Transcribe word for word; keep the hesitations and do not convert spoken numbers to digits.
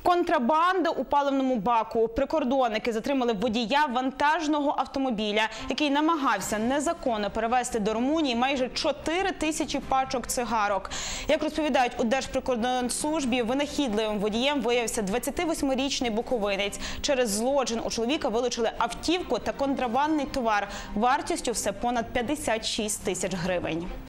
Контрабанда у паливному баку. Прикордонники затримали водія вантажного автомобіля, який намагався незаконно перевезти до Румунії майже чотири тисячі пачок цигарок. Як розповідають у Держприкордонслужбі, винахідливим водієм виявився двадцятивосьмирічний буковинець. Через злочин у чоловіка вилучили автівку та контрабандний товар вартістю все понад п'ятдесят шість тисяч гривень.